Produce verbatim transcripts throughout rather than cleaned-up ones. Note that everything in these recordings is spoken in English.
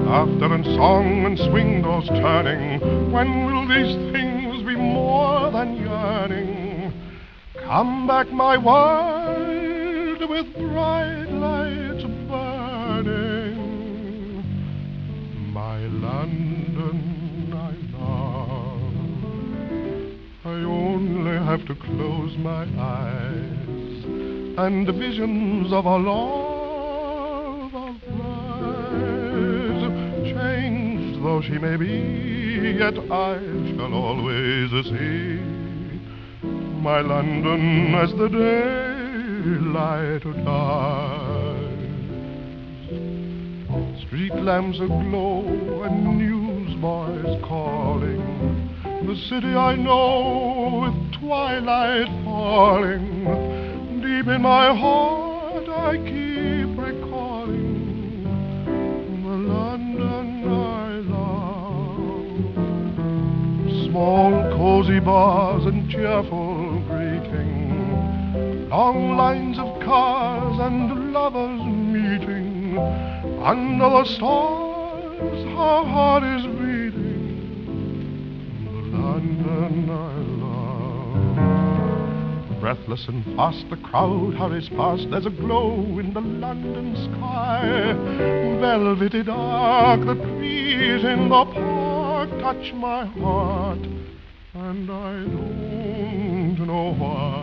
Laughter and song and swing doors turning, when will these things be more than yearning? Come back, my world, with bright lights burning. My London, I love. I only have to close my eyes, and the visions of our love of rise. Changed though she may be, yet I shall always see my London as the daylight dies. Street lamps aglow and newsboys calling, the city I know with twilight falling. Deep in my heart I keep recalling the London I love. Small cozy bars and cheerful greeting, long lines of cars and lovers meeting. Under the stars her heart is beating the London I love. Breathless and fast the crowd hurries past. There's a glow in the London sky, velvety dark. The trees in the park touch my heart, and I don't know why.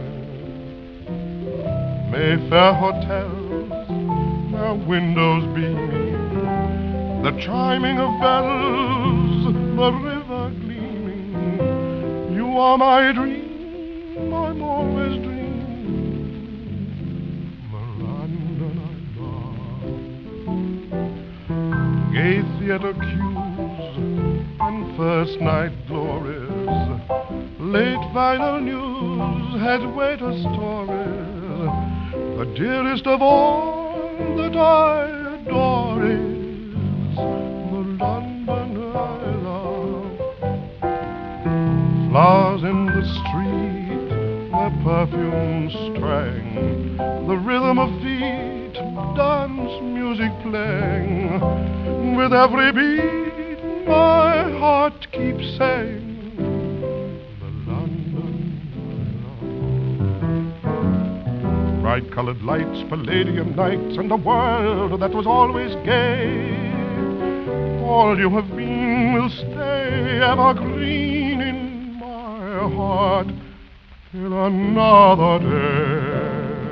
Mayfair hotels, their windows beaming, the chiming of bells, the river gleaming. You are my dream, I'm always dreaming the London I love. Gay theatre queues and first night glories, late final news, head waiter stories. The dearest of all that I adore is the London I love. Flowers in the street, their perfume strang, the rhythm of feet, dance music playing. With every beat my heart keeps saying the London I love. Bright colored lights, palladium nights, and a world that was always gay. All you have been will stay evergreen in my heart till another day.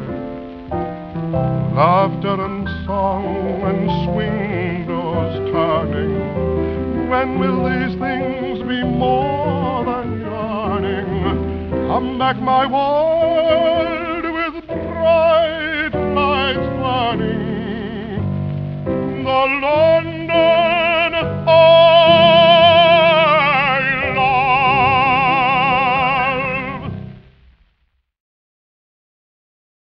Laughter and song and swing doors turning, when will these things be more than yearning? Come back, my world,